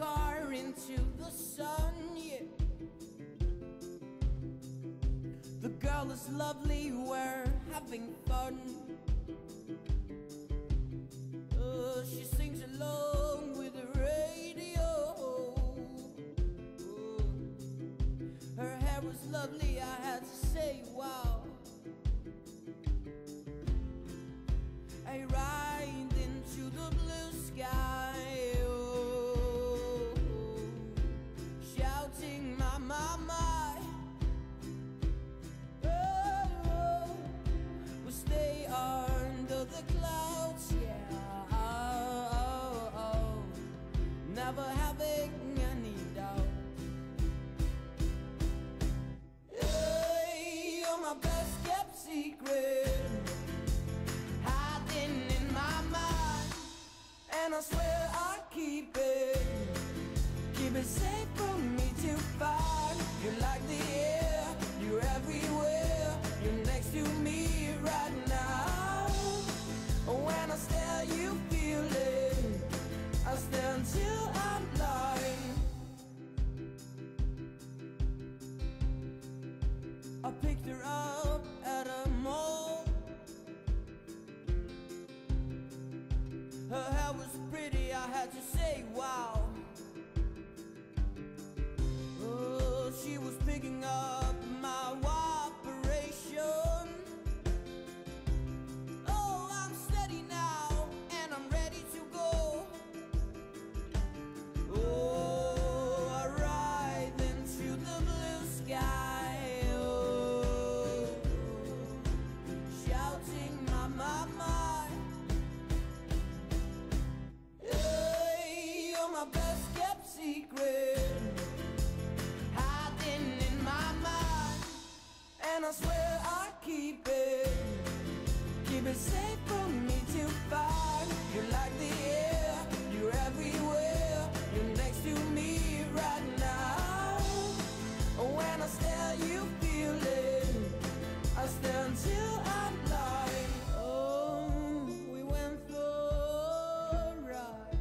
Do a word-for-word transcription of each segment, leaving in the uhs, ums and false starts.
car into the sun, yeah. The girl is lovely, we're having fun. Uh, she sings along with the radio. Uh, her hair was lovely, I had to say wow. I ride into the blue sky, oh, shouting my, my, my. Oh, we'll stay under the clouds, yeah, oh, oh, oh, never having any doubt. Hey, you're my best kept secret, in my mind, and I swear I'll keep it, keep it safe from me to find. You're like the air, you're everywhere, you're next to me right now. When I stare you feel it, I stare until I'm blind. I picked her up at a mall. Her hair was pretty, I had to say wow. Oh, she was picking up my operation. Oh, I'm steady now, and I'm ready to go. Oh, I ride into the blue sky, oh, shouting my, my, my. My best kept secret, hiding in my mind, and I swear I'll keep it, keep it safe for me to find. You're like the air, you're everywhere, you're next to me right now. When I stare you feel it, I stare until I'm blind. Oh, we went for a ride,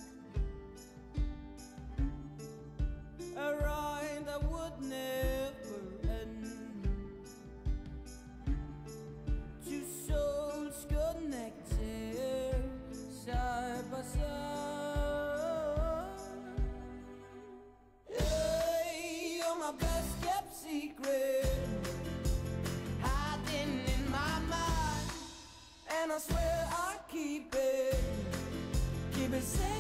a ride that would never end. Two souls connected, side by side. Hey, you're my best kept secret, hiding in my mind, and I swear I'll keep it, keep it safe